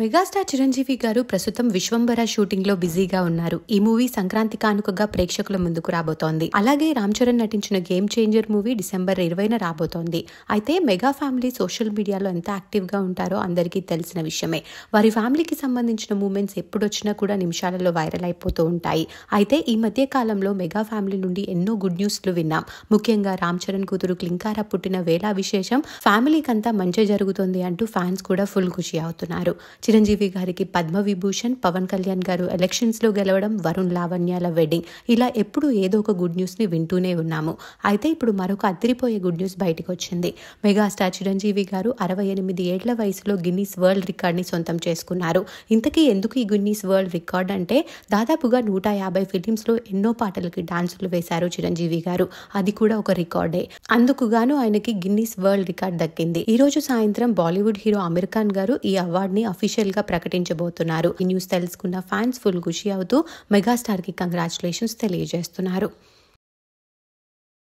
Megastar Chiranjeevi గారు ప్రస్తుతం Vishwambhara shooting లో బిజీగా ఉన్నారు. ఈ మూవీ సంక్రాంతి కానుకగా ప్రేక్షకుల ముందుకు రాబోతోంది. అలాగే రామ్ చరణ్ నటించిన గేమ్ చేంజర్ మూవీ డిసెంబర్ 20న రాబోతోంది. అయితే మెగా ఫ్యామిలీ సోషల్ మీడియాలో ఎంత యాక్టివ్ గా ఉంటారో అందరికీ తెలిసిన విషయమే. వారి ఫ్యామిలీకి సంబంధించిన మూమెంట్స్ ఎప్పుడొచ్చినా కూడా నిమిషాలలో వైరల్ అయిపోతూ ఉంటాయి. అయితే ఈ మధ్య కాలంలో మెగా ఫ్యామిలీ నుండి ఎన్నో గుడ్ న్యూస్లు విన్నాం. ముఖ్యంగా రామ్ చరణ్ కూతురు క్లింకారా పుట్టిన వేళ విశేషం, ఫ్యామిలీకంతా మంచి జరుగుతుంది అంటూ ఫ్యాన్స్ కూడా ఫుల్ ఖుషి అవుతున్నారు. చిరంజీవి గారికి పద్మ విభూషణ్, పవన్ కళ్యాణ్ గారు ఎలక్షన్స్ లో గెలవడం, వరుణ్ లావణ్యాల వెడ్డింగ్, ఇలా ఎప్పుడు ఏదో ఒక గుడ్ న్యూస్ ని వింటూనే ఉన్నాము. అయితే ఇప్పుడు మరొక అదిరిపోయే గుడ్ న్యూస్ బయటకు వచ్చింది. మెగాస్టార్ చిరంజీవి గారు 68 ఏళ్ల వయసులో గిన్నీస్ వరల్డ్ రికార్డ్ ని సొంతం చేసుకున్నారు. ఇంతకీ ఎందుకు ఈ గిన్నీస్ వరల్డ్ రికార్డ్ అంటే, దాదాపుగా 150 ఫిలిమ్స్ లో ఎన్నో పాటలకి డాన్సులు వేశారు చిరంజీవి గారు. అది కూడా ఒక రికార్డే. అందుకు గాను ఆయనకి గిన్నీస్ వరల్డ్ రికార్డ్ దక్కింది. ఈ రోజు సాయంత్రం బాలీవుడ్ హీరో అమీర్ ఖాన్ గారు ఈ అవార్డ్ ని అఫీషియల్ గా ప్రకటించబోతున్నారు. ఈ న్యూస్ తెలుసుకున్న ఫ్యాన్స్ ఫుల్ ఖుషి అవుతూ మెగాస్టార్ కి కంగ్రాచులేషన్స్ తెలియజేస్తున్నారు.